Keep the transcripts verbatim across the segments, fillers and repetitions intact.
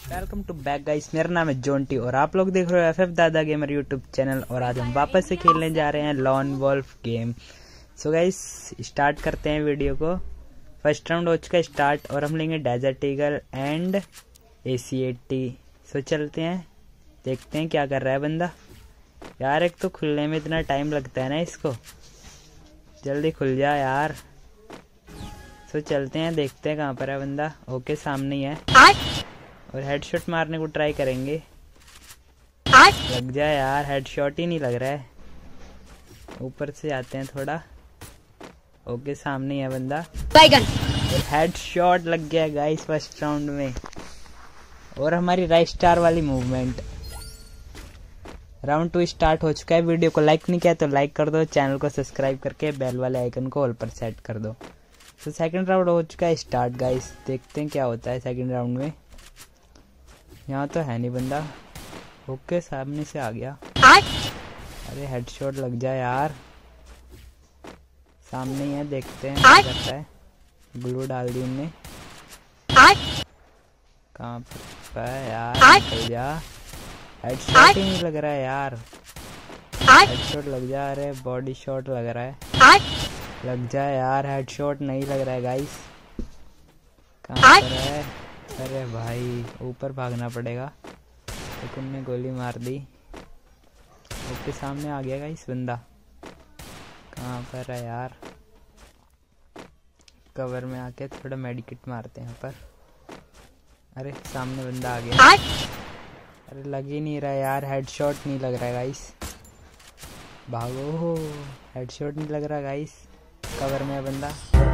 Welcome to back guys, मेरा नाम है जोंटी और आप लोग देख रहे हो F F Dada gamer YouTube channel. और आज हम वापस से खेलने जा रहे हैं lone wolf game. So guys start करते हैं वीडियो को। फर्स्ट राउंड हो चुका है स्टार्ट और हम लेंगे desert eagle and A C eighty. So चलते हैं, देखते हैं क्या कर रहा है बंदा। यार एक तो खुलने में इतना टाइम लगता है ना, इसको जल्दी खुल जा यार। सो चलते हैं, देखते हैं कहाँ पर है बंदा। ओके सामने ही है और हेडशॉट मारने को ट्राई करेंगे। लग जाए यार, हेडशॉट ही नहीं लग रहा है। ऊपर से आते हैं थोड़ा। ओके सामने ही है बंदा और हेडशॉट लग गया गाइस फर्स्ट राउंड में। और हमारी राइट स्टार वाली मूवमेंट। राउंड टू स्टार्ट हो चुका है। वीडियो को लाइक नहीं किया तो लाइक कर दो, चैनल को सब्सक्राइब करके बेल वाले आइकन को ऑल पर सेट कर दो। तो सेकंड राउंड हो चुका है स्टार्ट गाइस, देखते हैं क्या होता है सेकंड राउंड में। यहाँ तो है नहीं बंदा। ओके सामने से आ गया। अरे हेडशॉट लग जाए यार। सामने ही है, देखते हैं क्या करता है। ग्लू डाल दी उनने। कहाँ पर है यार, निकल जा। हेडशॉट ही नहीं लग रहा है यार। हेडशॉट लग जा। अरे बॉडी शॉट लग रहा है। लग जाए यार, हेडशॉट नहीं लग रहा है गाइस। कहाँ पर है? अरे भाई ऊपर भागना पड़ेगा। तो उनने गोली मार दी। ओके सामने आ गया गाइस बंदा। कहाँ पर है यार? कवर में आके थोड़ा मेडिकेट मारते हैं यहाँ पर। अरे सामने बंदा आ गया। अरे लग ही नहीं रहा यार, हेडशॉट नहीं लग रहा है गाइस। भागो, हेडशॉट नहीं लग रहा गाइस। कवर में है बंदा।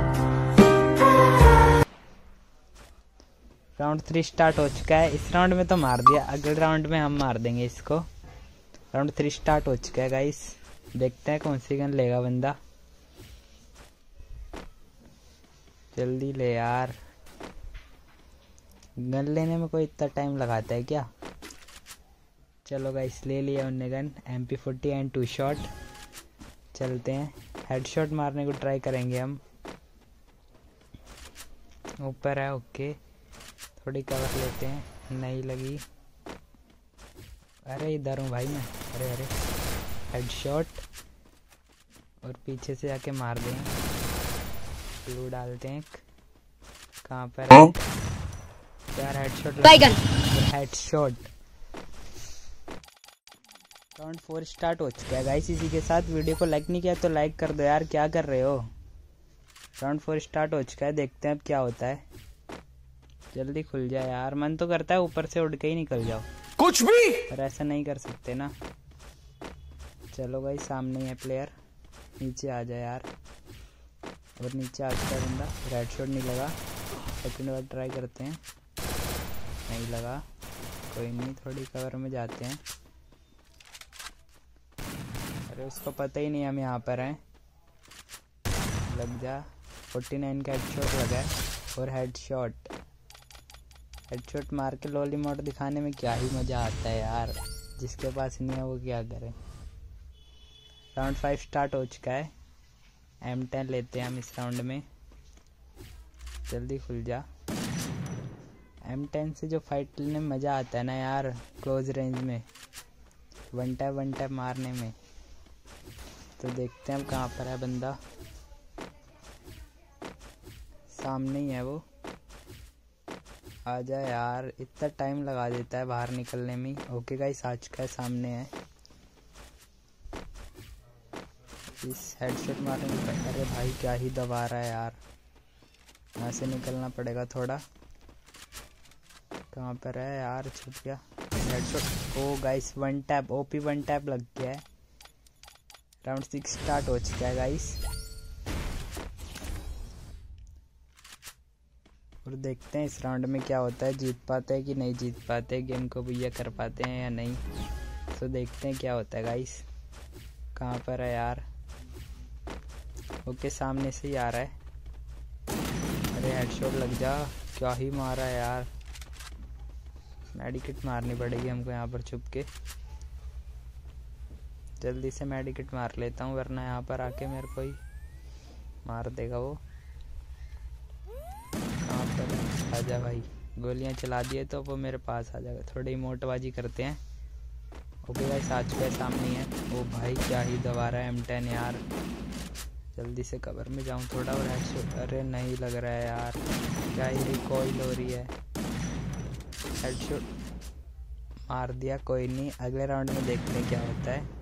राउंड थ्री स्टार्ट हो चुका है। इस राउंड में तो मार दिया, अगले राउंड में हम मार देंगे इसको। राउंड थ्री स्टार्ट हो चुका है गाइस, देखते हैं कौन सी गन लेगा बंदा। जल्दी ले यार, गन लेने में कोई इतना टाइम लगाता है क्या? चलो गाइस ले लिया उनने gun, M P forty and two shot. चलते हैं, हेडशॉट मारने को ट्राई करेंगे हम। ऊपर है। ओके थोड़ी कवर लेते हैं, नहीं लगी। अरे इधर हूँ भाई मैं। अरे अरे हेडशॉट और पीछे से आके मार दें। ग्लू डालते हैं। कहाँ पर है यार? Headshot headshot. Round four start हो चुका है गाइस। इसी के साथ वीडियो को लाइक नहीं किया तो लाइक कर दो यार, क्या कर रहे हो? राउंड फोर स्टार्ट हो चुका है, देखते हैं अब क्या होता है। जल्दी खुल जाए यार, मन तो करता है ऊपर से उड़ के ही निकल जाओ कुछ भी, पर ऐसा नहीं कर सकते ना। चलो भाई सामने है प्लेयर, नीचे आ जाए यार। और नीचे आ चुका है बंदा। रेड शॉट नहीं लगा, सेकंड बार ट्राई करते हैं। नहीं लगा, कोई नहीं, थोड़ी कवर में जाते हैं। अरे उसको पता ही नहीं हम यहाँ पर हैं। लग जा। फोर्टी नाइन का हेडशॉट लगा है और हेडशॉट। हेडशॉट मार के लॉली मोड दिखाने में क्या ही मज़ा आता है यार, जिसके पास नहीं है वो क्या करे। राउंड फाइव स्टार्ट हो चुका है। एम टेन लेते हैं हम इस राउंड में। जल्दी खुल जा। एम टेन से जो फाइट लेने में मज़ा आता है ना यार, क्लोज रेंज में वन टैप वन टैप मारने में। तो देखते हैं हम कहाँ पर है बंदा। सामने ही है वो। आ जाए यार, इतना टाइम लगा देता है बाहर निकलने में। ओके गाइस आ चुका है, सामने है। इस हेडशॉट मारने में, अरे भाई क्या ही दबा रहा है यार। यहाँ से निकलना पड़ेगा थोड़ा। कहाँ पर है यार? छुप गया। Headshot. Oh guys one tap, OP one tap लग गया है। राउंड सिक्स स्टार्ट हो चुका है गाइस और देखते हैं इस राउंड में क्या होता है। जीत पाते हैं कि नहीं जीत पाते, गेम को भैया कर पाते हैं या नहीं। तो देखते हैं क्या होता है गाइस। कहाँ पर है यार? ओके सामने से ही आ रहा है। अरे हेडशॉट लग जा, क्या ही मारा है यार। मेडिकेट मारनी पड़ेगी हमको यहाँ पर छुप के। जल्दी से मेडिकेट मार लेता हूँ, वरना यहाँ पर आके मेरे को ही मार देगा वो। कहाँ पर? आजा भाई, गोलियां चला दिए तो वो मेरे पास आ जाएगा। थोड़ी मोटबाजी करते हैं। ओके गाइस आ चुका है, सामने है। ओ भाई क्या ही दबा रहा है एम टेन यार। जल्दी से कवर में जाऊं थोड़ा और हेडशॉट। अरे नहीं लग रहा है यार, क्या ही रिकॉइल हो रही है। हेडशॉट मार दिया, कोई नहीं, अगले राउंड में देखते हैं क्या होता है।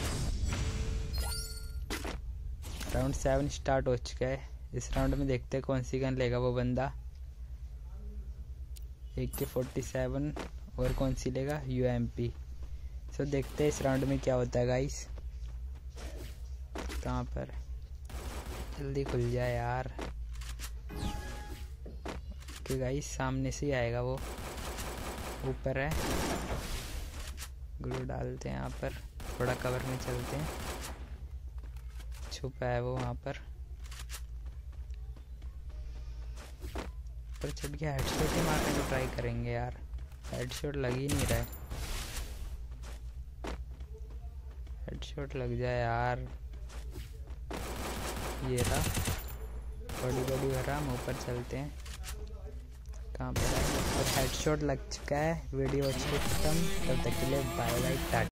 राउंड सेवन स्टार्ट हो चुका है। इस राउंड में देखते हैं कौन सी गन लेगा वो बंदा। ए के फोर्टी सेवन और कौन सी लेगा, यू एम पी। सो देखते हैं इस राउंड में क्या होता है गाइस। कहाँ पर, जल्दी खुल जाए यार। ओके गाइस सामने से ही आएगा वो, ऊपर है। ग्लू डालते हैं यहाँ पर, थोड़ा कवर में चलते हैं। छुपा है वो वहाँ पर, पर चढ़ गया। हेडशॉट ही मारने को ट्राई करेंगे यार, हेडशॉट लग ही नहीं रहा है। हेडशॉट लग जाए यार। ये रहा, बड़ी बड़ी हराम। ऊपर चलते हैं, कहाँ पर है, और हेडशॉट लग चुका है। वीडियो अच्छी खत्म, तब तक के लिए बाय बाय टाटा।